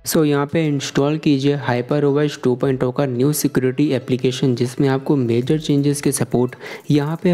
यहाँ पे इंस्टॉल कीजिए HyperOS 2.0 का न्यू सिक्योरिटी एप्लीकेशन, जिसमें आपको मेजर चेंजेस के सपोर्ट यहाँ पे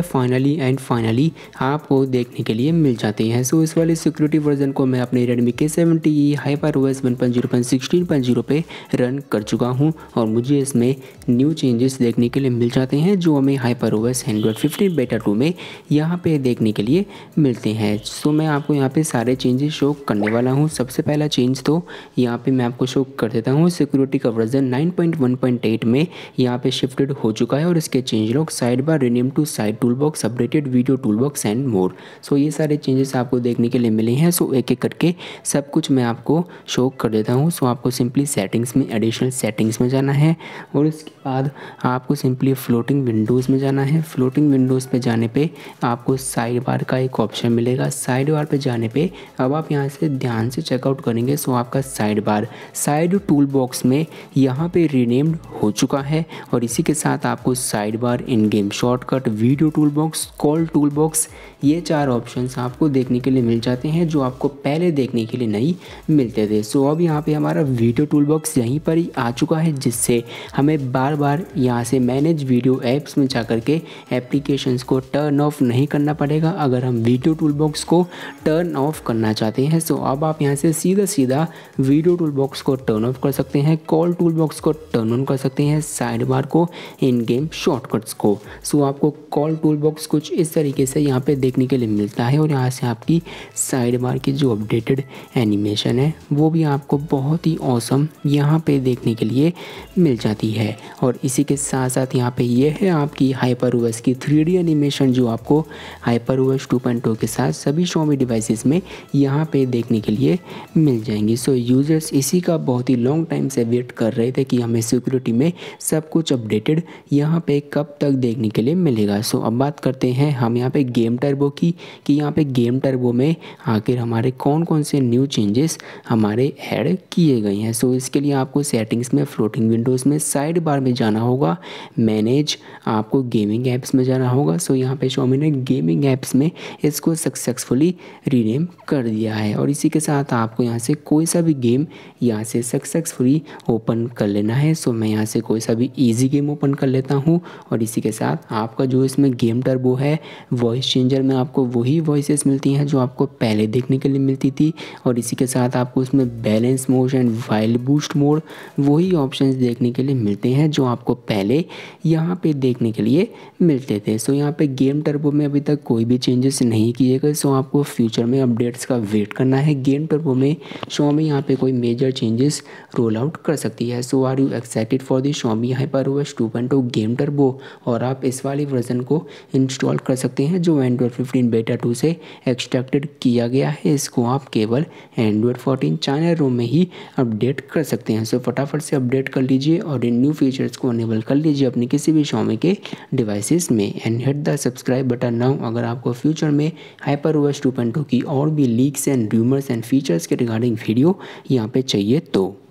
फाइनली आपको देखने के लिए मिल जाते हैं। इस वाले सिक्योरिटी वर्जन को मैं अपने Redmi K70e HyperOS 1.0.16.0 पे रन कर चुका हूँ और मुझे इसमें न्यू चेंजेस देखने के लिए मिल जाते हैं जो हमें HyperOS Android 15 Beta 2 में यहाँ पे देखने के लिए मिलते हैं। मैं आपको यहाँ पे सारे चेंजेस शो करने वाला हूँ। सबसे पहला चेंज तो यहाँ पे मैं आपको शो कर देता हूँ। सिक्योरिटी का वर्जन 9.1.8 में यहाँ पे शिफ्टेड हो चुका है और इसके change log side bar rename to side tool box updated video tool box and more. ये सारे चेंजेस आपको देखने के लिए मिले हैं। एक एक करके सब कुछ मैं आपको शो कर देता हूँ। आपको सिंपली सेटिंग्स में एडिशनल सेटिंग्स में जाना है और इसके बाद आपको सिंपली फ्लोटिंग विंडोज़ में जाना है। फ्लोटिंग विंडोज़ पे जाने पे आपको साइड बार का एक ऑप्शन मिलेगा। साइड बार पे जाने पे अब आप यहाँ से ध्यान से चेकआउट करेंगे आपका side bar side tool box में यहाँ पे रीनेम्ड हो चुका है और इसी के साथ आपको side bar in game shortcut video tool box call tool box ये 4 ऑप्शंस आपको देखने के लिए मिल जाते हैं जो आपको पहले देखने के लिए नहीं मिलते थे। अब यहाँ पे हमारा वीडियो टूल बॉक्स यहीं पर ही आ चुका है, जिससे हमें बार बार यहाँ से मैनेज वीडियो ऐप्स में जाकर के एप्लीकेशंस को टर्न ऑफ नहीं करना पड़ेगा अगर हम वीडियो टूल बॉक्स को टर्न ऑफ करना चाहते हैं। अब आप यहाँ से सीधा वीडियो टूल बॉक्स को टर्न ऑफ कर सकते हैं, कॉल टूल बॉक्स को टर्न ऑन कर सकते हैं, साइड बार को, इन गेम शॉर्टकट्स को। आपको कॉल टूल बॉक्स कुछ इस तरीके से यहाँ पे देखने के लिए मिलता है और यहाँ से आपकी साइड बार की जो अपडेटेड एनिमेशन है वो भी आपको बहुत ही ऑसम यहाँ पे देखने के लिए मिल जाती है। और इसी के साथ साथ यहाँ पे ये है आपकी HyperOS की 3D एनिमेशन जो आपको HyperOS 2.0 के साथ सभी Xiaomi डिवाइसेस में यहाँ पे देखने के लिए मिल जाएंगी। यूज़र्स इसी का बहुत ही लॉन्ग टाइम से वेट कर रहे थे कि हमें सिक्योरिटी में सब कुछ अपडेटेड यहाँ पे कब तक देखने के लिए मिलेगा। अब बात करते हैं हम यहाँ पे गेम टर्बो की कि यहाँ पे गेम टर्बो में आखिर हमारे कौन से न्यू चेंजेस हमारे ऐड किए गए हैं। इसके लिए आपको सेटिंग्स में फ्लोटिंग विंडोज़ में साइड बार में जाना होगा, मैनेज आपको गेमिंग ऐप्स में जाना होगा। यहाँ पे Xiaomi ने गेमिंग ऐप्स में इसको सक्सेसफुली रीनेम कर दिया है और इसी के साथ आपको यहाँ से कोई सा भी गेम यहाँ से सक्सेसफुली ओपन कर लेना है। मैं यहाँ से कोई सा भी इजी गेम ओपन कर लेता हूँ और इसी के साथ आपका जो इसमें गेम टर्बो है वॉइस चेंजर में आपको वही वॉइसेस मिलती हैं जो आपको पहले देखने के लिए मिलती थी और इसी के साथ आपको इसमें balance mode and wild boost mode वही ऑप्शंस देखने के लिए मिलते हैं जो आपको पहले यहाँ पे देखने के लिए मिलते थे। यहाँ पे गेम टर्बो में अभी तक कोई भी चेंजेस नहीं किए गए। आपको फ्यूचर में अपडेट्स का वेट करना है। गेम टर्बो में Xiaomi यहाँ पे कोई मेजर चेंजेस रोल आउट कर सकती है। Are you excited for the Xiaomi HyperOS 2.0 game turbo? और आप इस वाली वर्जन को इंस्टॉल कर सकते हैं जो Android 15 Beta 2 से एक्सट्रैक्टेड किया गया है। इसको आप केवल Android 14 चाइना रोम में ही अपडेट कर सकते हैं। फटाफट से अपडेट कर लीजिए और इन न्यू फीचर्स को अनेबल कर लीजिए अपने किसी भी Xiaomi के डिवाइसेस में and hit the subscribe button now अगर आपको फ्यूचर में HyperOS 2.0 की और भी leaks and rumours and features के रिगार्डिंग वीडियो यहाँ पे चाहिए तो।